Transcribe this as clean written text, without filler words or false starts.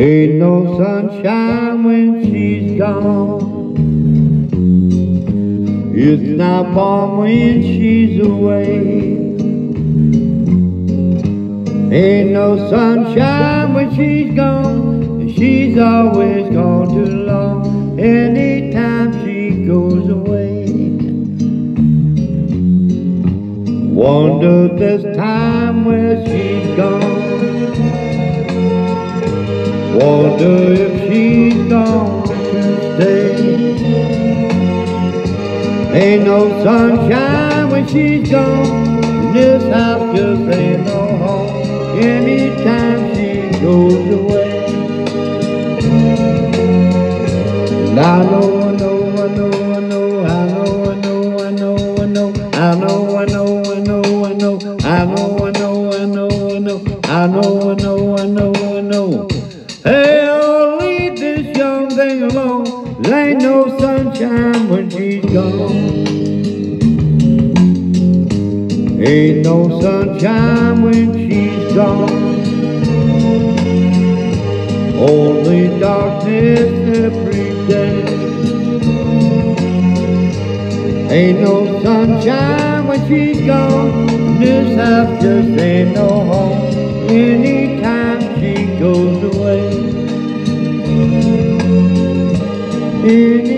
Ain't no sunshine when she's gone. It's not warm when she's away. Ain't no sunshine when she's gone, and she's always gone too long. Anytime she goes away, wonder this time where she's gone. Wonder if she's gone to stay. Ain't no sunshine when she's gone, and this house just ain't no home. Anytime she goes away, and I know, I know, I know, I know, I know, I know, I know, I know, I know, I know, I know, I know, I know, I know, I know, I know, I know, I know, I know, I know. Hey, I'll leave this young thing alone. There ain't no sunshine when she's gone. Ain't no sunshine when she's gone. Only darkness every day. Ain't no sunshine when she's gone. This house just ain't no home. Anytime she goes away.